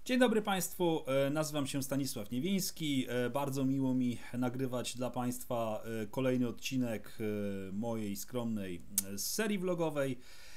Dzień dobry Państwu, nazywam się Stanisław Niewiński. Bardzo miło mi nagrywać dla Państwa kolejny odcinek mojej skromnej serii vlogowej.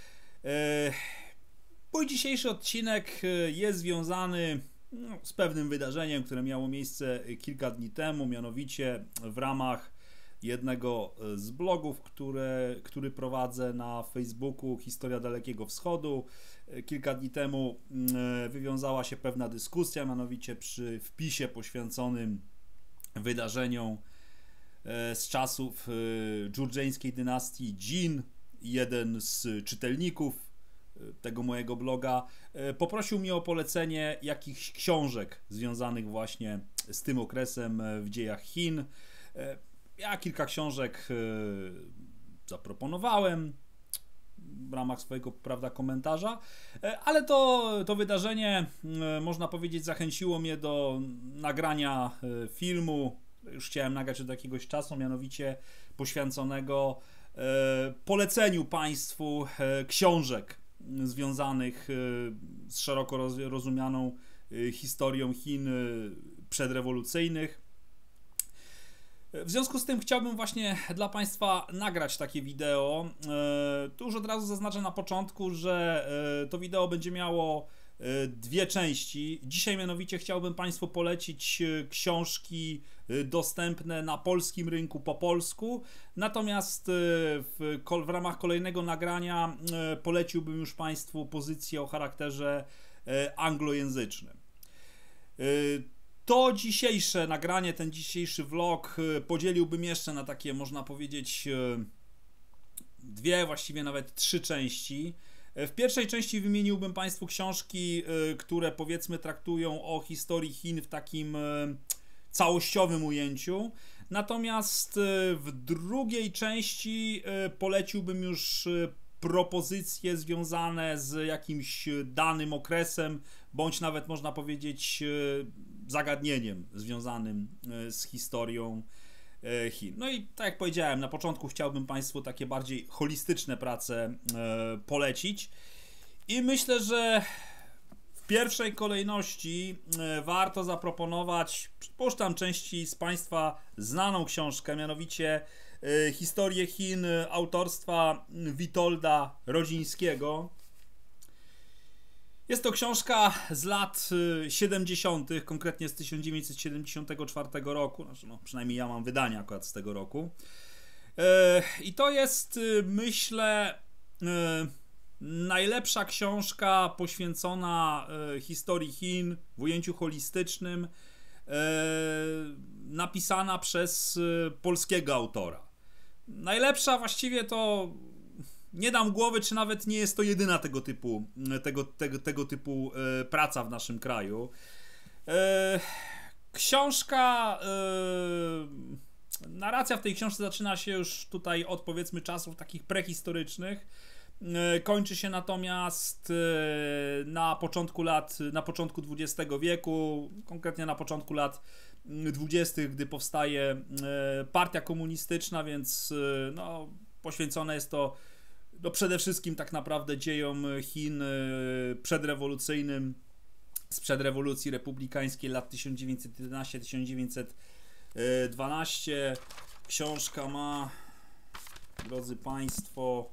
Mój dzisiejszy odcinek jest związany z pewnym wydarzeniem, które miało miejsce kilka dni temu, mianowicie w ramach jednego z blogów, który prowadzę na Facebooku, Historia Dalekiego Wschodu. Kilka dni temu wywiązała się pewna dyskusja, mianowicie przy wpisie poświęconym wydarzeniom z czasów dżurdżeńskiej dynastii Jin. Jeden z czytelników tego mojego bloga poprosił mnie o polecenie jakichś książek związanych właśnie z tym okresem w dziejach Chin. Ja kilka książek zaproponowałem w ramach swojego, prawda, komentarza, ale to wydarzenie, można powiedzieć, zachęciło mnie do nagrania filmu. Już chciałem nagrać od jakiegoś czasu, mianowicie poświęconego poleceniu Państwu książek związanych z szeroko rozumianą historią Chin przedrewolucyjnych. W związku z tym chciałbym właśnie dla Państwa nagrać takie wideo. Tu już od razu zaznaczę na początku, że to wideo będzie miało dwie części. Dzisiaj mianowicie chciałbym Państwu polecić książki dostępne na polskim rynku po polsku. Natomiast w ramach kolejnego nagrania poleciłbym już Państwu pozycję o charakterze anglojęzycznym. To dzisiejsze nagranie, ten dzisiejszy vlog podzieliłbym jeszcze na takie, można powiedzieć, dwie, właściwie nawet trzy części. W pierwszej części wymieniłbym Państwu książki, które powiedzmy traktują o historii Chin w takim całościowym ujęciu. Natomiast w drugiej części poleciłbym już propozycje związane z jakimś danym okresem, bądź nawet można powiedzieć zagadnieniem związanym z historią Chin. No i tak jak powiedziałem, na początku chciałbym Państwu takie bardziej holistyczne prace polecić i myślę, że w pierwszej kolejności warto zaproponować, przypuszczam, części z Państwa znaną książkę, mianowicie Historię Chin autorstwa Witolda Rodzińskiego. Jest to książka z lat 70., konkretnie z 1974 roku, znaczy, no, przynajmniej ja mam wydanie akurat z tego roku. I to jest, myślę, najlepsza książka poświęcona historii Chin w ujęciu holistycznym, napisana przez polskiego autora. Najlepsza właściwie to nie dam głowy, czy nawet nie jest to jedyna tego typu praca w naszym kraju. Książka, narracja w tej książce zaczyna się już tutaj od, powiedzmy, czasów takich prehistorycznych. Kończy się natomiast na początku XX wieku, konkretnie na początku lat 20., gdy powstaje partia komunistyczna, więc no, poświęcone jest to przede wszystkim tak naprawdę dziejom Chin przedrewolucyjnym, sprzed rewolucji republikańskiej lat 1911-1912. Książka ma, drodzy Państwo,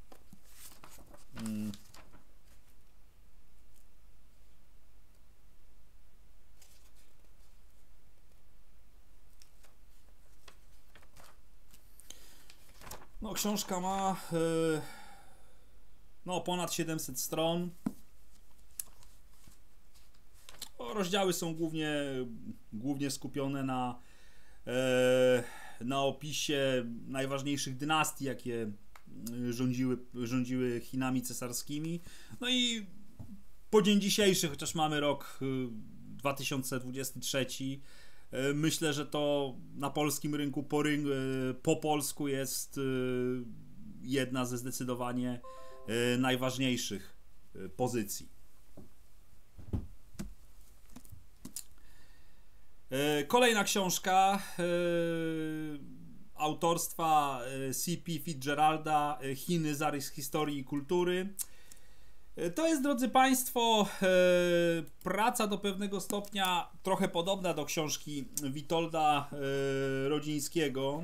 no, książka ma no, ponad 700 stron. Rozdziały są głównie skupione na opisie najważniejszych dynastii, jakie rządziły Chinami cesarskimi. No i po dzień dzisiejszy, chociaż mamy rok 2023, myślę, że to na polskim rynku po polsku jest jedna ze zdecydowanie najważniejszych pozycji. Kolejna książka autorstwa C.P. Fitzgeralda, Chiny, zarys historii i kultury. To jest, drodzy Państwo, praca do pewnego stopnia trochę podobna do książki Witolda Rodzińskiego.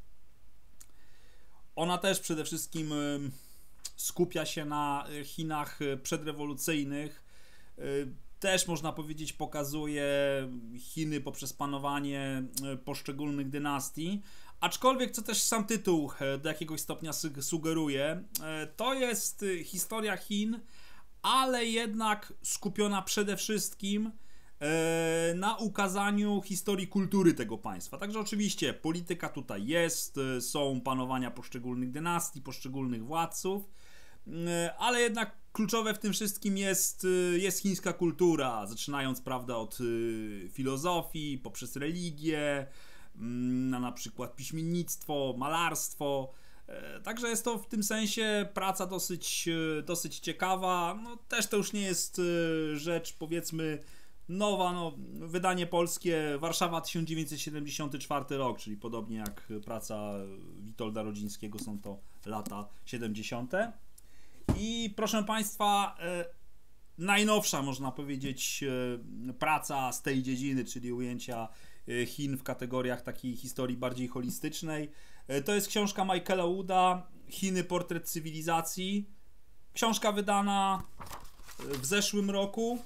Ona też przede wszystkim skupia się na Chinach przedrewolucyjnych. Też można powiedzieć pokazuje Chiny poprzez panowanie poszczególnych dynastii. Aczkolwiek, co też sam tytuł do jakiegoś stopnia sugeruje, to jest historia Chin, ale jednak skupiona przede wszystkim na ukazaniu historii kultury tego państwa. Także oczywiście polityka tutaj jest, są panowania poszczególnych dynastii, poszczególnych władców, ale jednak kluczowe w tym wszystkim jest chińska kultura, zaczynając, prawda, od filozofii, poprzez religię, na przykład piśmiennictwo, malarstwo. Także jest to w tym sensie praca dosyć ciekawa. No, też to już nie jest rzecz, powiedzmy, nowa. No, wydanie polskie Warszawa 1974 rok, czyli podobnie jak praca Witolda Rodzińskiego, są to lata 70. I proszę Państwa, najnowsza, można powiedzieć, praca z tej dziedziny, czyli ujęcia Chin w kategoriach takiej historii bardziej holistycznej. To jest książka Michaela Wooda, Chiny, portret cywilizacji. Książka wydana w zeszłym roku.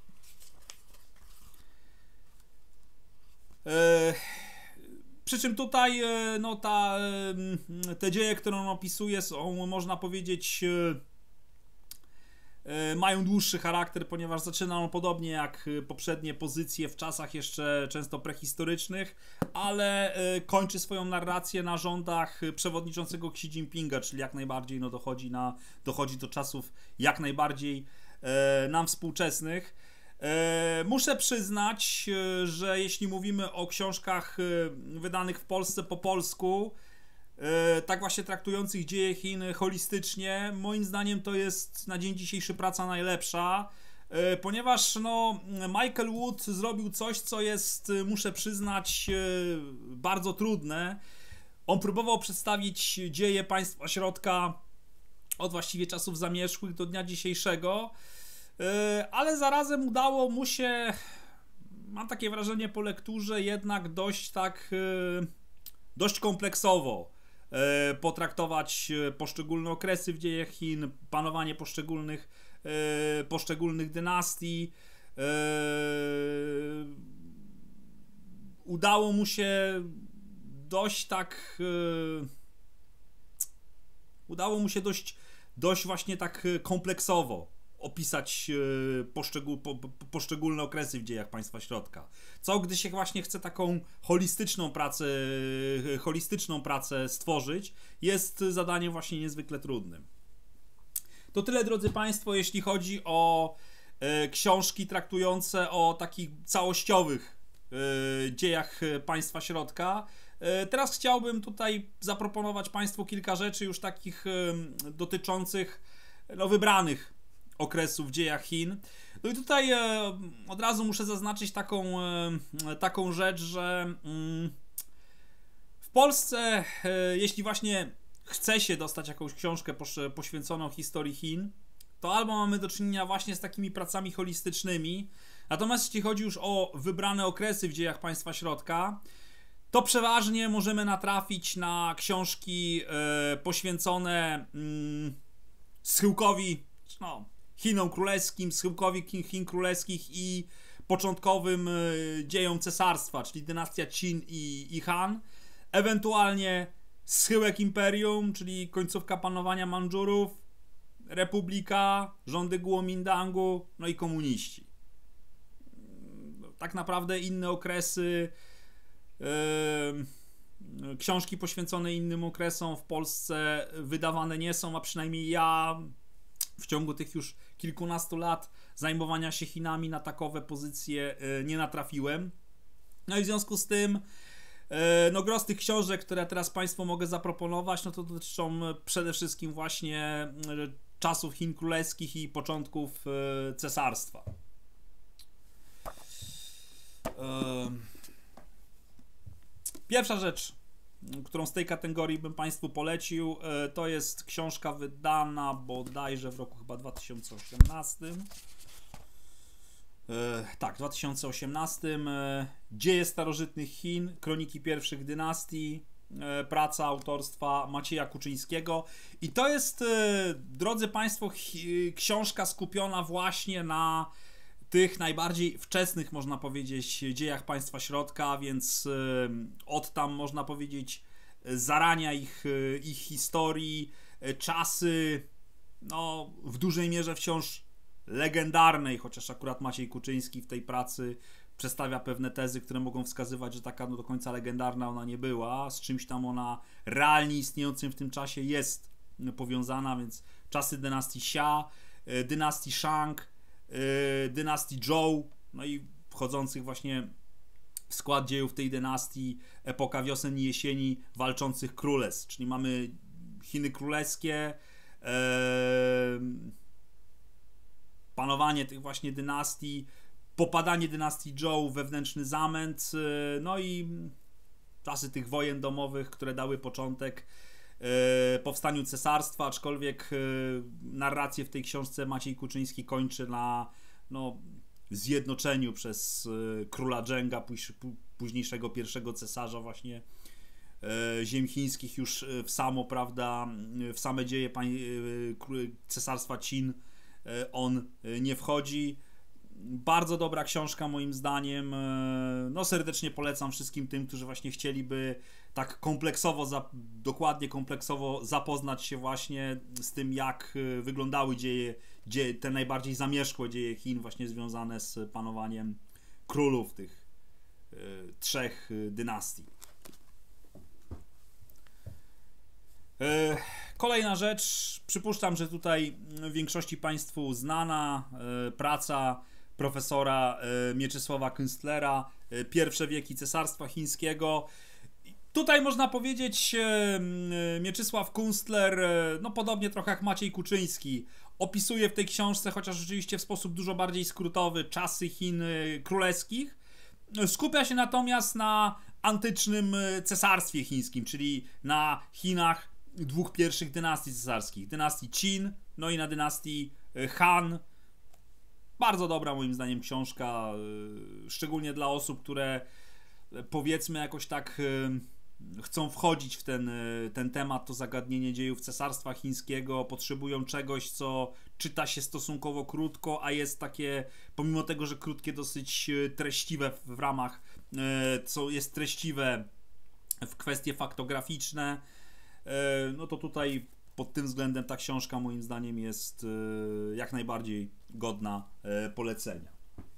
Przy czym tutaj no, te dzieje, które on opisuje, są, można powiedzieć, mają dłuższy charakter, ponieważ zaczyna on podobnie jak poprzednie pozycje w czasach jeszcze często prehistorycznych, ale kończy swoją narrację na rządach przewodniczącego Xi Jinpinga, czyli jak najbardziej no, dochodzi do czasów jak najbardziej nam współczesnych. Muszę przyznać, że jeśli mówimy o książkach wydanych w Polsce po polsku, tak właśnie traktujących dzieje Chin holistycznie, moim zdaniem to jest na dzień dzisiejszy praca najlepsza, ponieważ no, Michael Wood zrobił coś, co jest, muszę przyznać, bardzo trudne. On próbował przedstawić dzieje państwa środka od właściwie czasów zamierzchłych do dnia dzisiejszego, ale zarazem udało mu się, mam takie wrażenie po lekturze, jednak dość kompleksowo potraktować poszczególne okresy w dziejach Chin, panowanie poszczególnych dynastii. Udało mu się dość właśnie tak kompleksowo opisać poszczególne okresy w dziejach państwa środka. Co gdy się właśnie chce taką holistyczną pracę stworzyć, jest zadaniem właśnie niezwykle trudnym. To tyle, drodzy Państwo, jeśli chodzi o książki traktujące o takich całościowych dziejach państwa środka. Teraz chciałbym tutaj zaproponować Państwu kilka rzeczy już takich dotyczących no, wybranych okresów w dziejach Chin. No i tutaj od razu muszę zaznaczyć taką rzecz, że w Polsce, jeśli właśnie chce się dostać jakąś książkę poświęconą historii Chin, to albo mamy do czynienia właśnie z takimi pracami holistycznymi, natomiast jeśli chodzi już o wybrane okresy w dziejach państwa środka, to przeważnie możemy natrafić na książki poświęcone schyłkowi, no, Chinom królewskim, schyłkowi Chin królewskich i początkowym dziejom cesarstwa, czyli dynastia Qin i Han, ewentualnie schyłek imperium, czyli końcówka panowania Mandżurów, republika, rządy Guomindangu, no i komuniści. Tak naprawdę inne okresy, książki poświęcone innym okresom w Polsce wydawane nie są, a przynajmniej ja w ciągu tych już kilkunastu lat zajmowania się Chinami na takowe pozycje nie natrafiłem. No i w związku z tym no gros tych książek, które teraz Państwu mogę zaproponować, no to dotyczą przede wszystkim właśnie czasów Chin królewskich i początków cesarstwa. Pierwsza rzecz, którą z tej kategorii bym Państwu polecił, to jest książka wydana bodajże w roku chyba 2018. Tak, w 2018. Dzieje starożytnych Chin, kroniki pierwszych dynastii, praca autorstwa Macieja Kuczyńskiego. I to jest, drodzy Państwo, książka skupiona właśnie na tych najbardziej wczesnych, można powiedzieć, dziejach państwa środka, więc od tam, można powiedzieć, zarania ich historii, czasy, no w dużej mierze wciąż legendarnej, chociaż akurat Maciej Kuczyński w tej pracy przedstawia pewne tezy, które mogą wskazywać, że taka no do końca legendarna ona nie była, z czymś tam ona realnie istniejącym w tym czasie jest powiązana, więc czasy dynastii Xia, dynastii Shang, dynastii Zhou, no i wchodzących właśnie w skład dziejów tej dynastii epoka wiosen i jesieni walczących królestw, czyli mamy Chiny królewskie, panowanie tych właśnie dynastii, popadanie dynastii Zhou, wewnętrzny zamęt, no i czasy tych wojen domowych, które dały początek powstaniu cesarstwa, aczkolwiek narrację w tej książce Maciej Kuczyński kończy na no, zjednoczeniu przez króla Dżęga, późniejszego pierwszego cesarza właśnie ziem chińskich, już w samo, prawda, w same dzieje cesarstwa Chin on nie wchodzi. Bardzo dobra książka moim zdaniem, no serdecznie polecam wszystkim tym, którzy właśnie chcieliby tak kompleksowo, dokładnie kompleksowo zapoznać się właśnie z tym, jak wyglądały te najbardziej zamierzchłe dzieje Chin, właśnie związane z panowaniem królów tych trzech dynastii. Kolejna rzecz, przypuszczam, że tutaj większości Państwu znana praca profesora Mieczysława Künstlera, Pierwsze wieki Cesarstwa Chińskiego. Tutaj można powiedzieć, Mieczysław Künstler, no podobnie trochę jak Maciej Kuczyński, opisuje w tej książce, chociaż rzeczywiście w sposób dużo bardziej skrótowy, czasy Chin królewskich. Skupia się natomiast na antycznym cesarstwie chińskim, czyli na Chinach dwóch pierwszych dynastii cesarskich. Dynastii Qin, no i na dynastii Han. Bardzo dobra moim zdaniem książka, szczególnie dla osób, które powiedzmy jakoś tak chcą wchodzić w ten temat, to zagadnienie dziejów cesarstwa chińskiego, potrzebują czegoś, co czyta się stosunkowo krótko, a jest takie, pomimo tego, że krótkie, dosyć treściwe w ramach, co jest treściwe w kwestie faktograficzne, no to tutaj pod tym względem ta książka moim zdaniem jest jak najbardziej godna polecenia.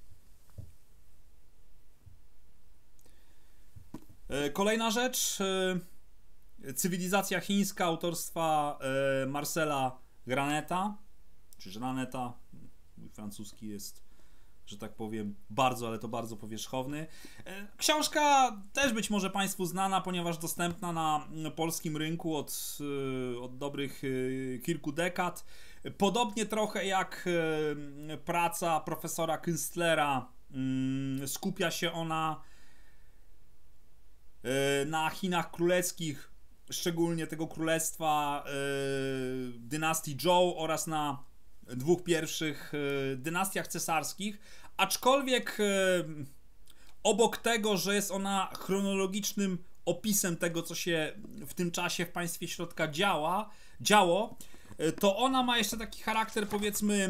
Kolejna rzecz, Cywilizacja chińska autorstwa Marcela Graneta, czy Graneta, mój francuski jest, że tak powiem, bardzo, ale to bardzo powierzchowny. Książka też być może Państwu znana, ponieważ dostępna na polskim rynku od dobrych kilku dekad. Podobnie trochę jak praca profesora Künstlera, skupia się ona na Chinach królewskich, szczególnie tego królestwa dynastii Zhou oraz na dwóch pierwszych dynastiach cesarskich, aczkolwiek obok tego, że jest ona chronologicznym opisem tego, co się w tym czasie w państwie środka działo, to ona ma jeszcze taki charakter, powiedzmy,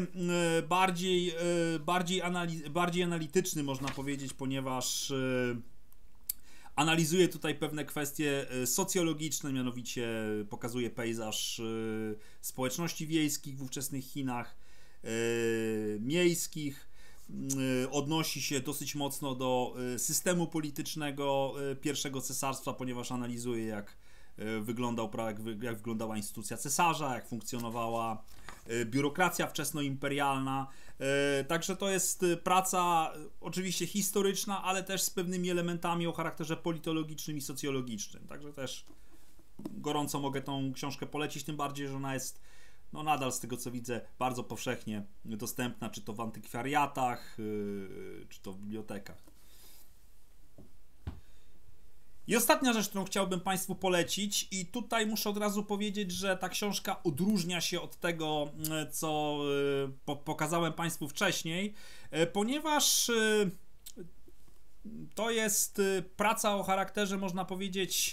bardziej analityczny, można powiedzieć, ponieważ analizuje tutaj pewne kwestie socjologiczne, mianowicie pokazuje pejzaż społeczności wiejskich w ówczesnych Chinach, miejskich, odnosi się dosyć mocno do systemu politycznego pierwszego cesarstwa, ponieważ analizuje, jak wyglądała instytucja cesarza, jak funkcjonowała biurokracja wczesnoimperialna. Także to jest praca oczywiście historyczna, ale też z pewnymi elementami o charakterze politologicznym i socjologicznym. Także też gorąco mogę tą książkę polecić, tym bardziej, że ona jest no nadal, z tego co widzę, bardzo powszechnie dostępna, czy to w antykwariatach, czy to w bibliotekach. I ostatnia rzecz, którą chciałbym Państwu polecić, i tutaj muszę od razu powiedzieć, że ta książka odróżnia się od tego, co pokazałem Państwu wcześniej, ponieważ to jest praca o charakterze, można powiedzieć,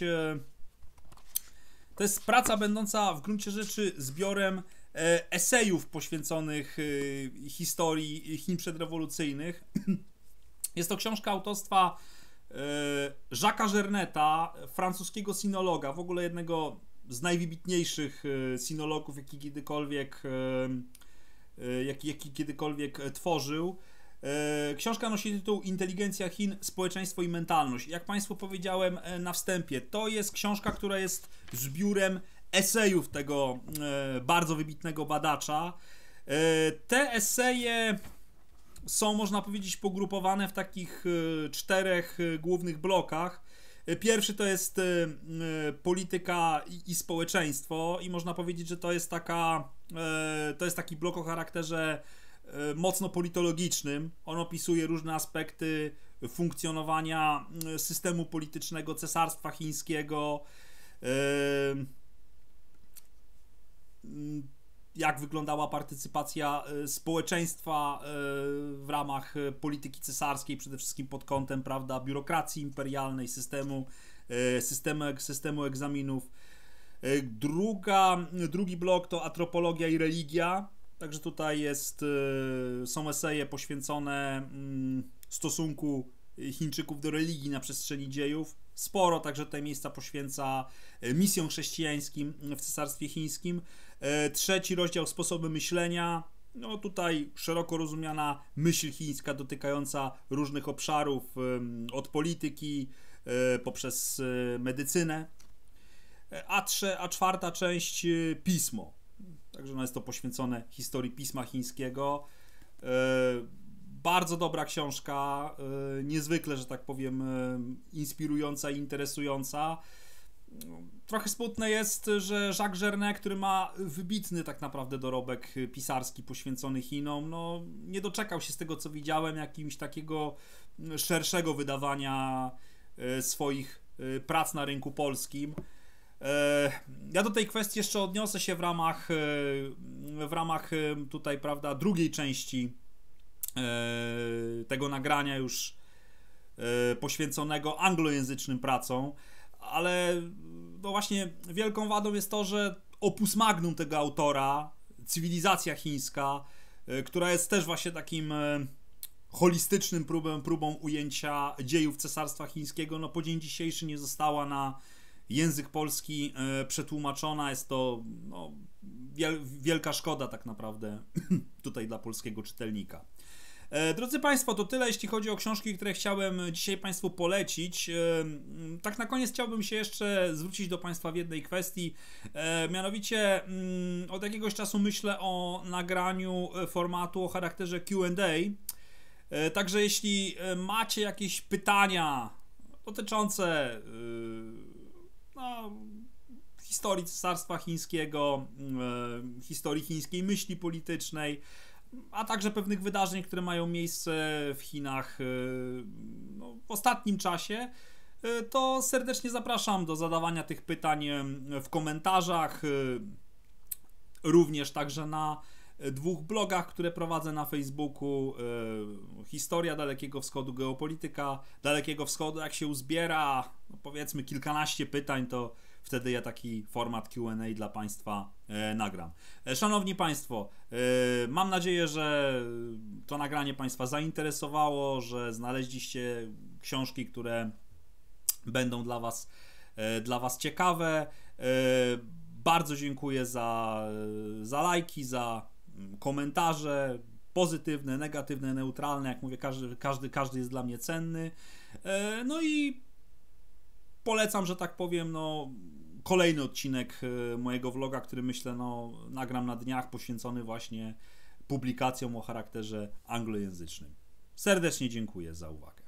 to jest praca będąca w gruncie rzeczy zbiorem esejów poświęconych historii Chin przedrewolucyjnych. Jest to książka autorstwa Jacques'a Jerneta, francuskiego sinologa, w ogóle jednego z najwybitniejszych sinologów, jaki kiedykolwiek tworzył. Książka nosi tytuł Inteligencja Chin, społeczeństwo i mentalność. Jak Państwu powiedziałem na wstępie, to jest książka, która jest zbiórem esejów tego bardzo wybitnego badacza. Te eseje są, można powiedzieć, pogrupowane w takich 4 głównych blokach. Pierwszy to jest polityka i społeczeństwo, i można powiedzieć, że to jest taki blok o charakterze mocno politologicznym. On opisuje różne aspekty funkcjonowania systemu politycznego Cesarstwa Chińskiego, jak wyglądała partycypacja społeczeństwa w ramach polityki cesarskiej, przede wszystkim pod kątem, prawda, biurokracji imperialnej, systemu egzaminów. Drugi blok to antropologia i religia, także tutaj są eseje poświęcone stosunku Chińczyków do religii na przestrzeni dziejów. Sporo także tutaj miejsca poświęca misjom chrześcijańskim w Cesarstwie Chińskim. Trzeci rozdział, sposoby myślenia. No tutaj szeroko rozumiana myśl chińska dotykająca różnych obszarów, od polityki poprzez medycynę. A czwarta część, pismo. Także jest to poświęcone historii pisma chińskiego. Bardzo dobra książka, niezwykle, że tak powiem, inspirująca i interesująca. Trochę smutne jest, że Jacques Jernet, który ma wybitny tak naprawdę dorobek pisarski poświęcony Chinom, no nie doczekał się, z tego co widziałem, jakimś takiego szerszego wydawania swoich prac na rynku polskim. Ja do tej kwestii jeszcze odniosę się w ramach tutaj, prawda, drugiej części tego nagrania już poświęconego anglojęzycznym pracom, ale no właśnie wielką wadą jest to, że opus magnum tego autora, Cywilizacja chińska, która jest też właśnie takim holistycznym próbą ujęcia dziejów Cesarstwa Chińskiego, no po dzień dzisiejszy nie została na język polski przetłumaczona. Jest to wielka szkoda tak naprawdę tutaj dla polskiego czytelnika. Drodzy Państwo, to tyle, jeśli chodzi o książki, które chciałem dzisiaj Państwu polecić. Tak na koniec chciałbym się jeszcze zwrócić do Państwa w jednej kwestii. Mianowicie od jakiegoś czasu myślę o nagraniu formatu o charakterze Q&A. Także jeśli macie jakieś pytania dotyczące historii Cesarstwa Chińskiego, historii chińskiej myśli politycznej, a także pewnych wydarzeń, które mają miejsce w Chinach w ostatnim czasie, to serdecznie zapraszam do zadawania tych pytań w komentarzach, również także na 2 blogach, które prowadzę na Facebooku. Historia Dalekiego Wschodu, geopolityka Dalekiego Wschodu. Jak się uzbiera, powiedzmy, kilkanaście pytań, to wtedy ja taki format Q&A dla Państwa nagram. Szanowni Państwo, mam nadzieję, że to nagranie Państwa zainteresowało, że znaleźliście książki, które będą dla Was ciekawe. Bardzo dziękuję za lajki, za komentarze pozytywne, negatywne, neutralne. Jak mówię, każdy jest dla mnie cenny. No i polecam, że tak powiem, kolejny odcinek mojego vloga, który myślę nagram na dniach, poświęcony właśnie publikacjom o charakterze anglojęzycznym. Serdecznie dziękuję za uwagę.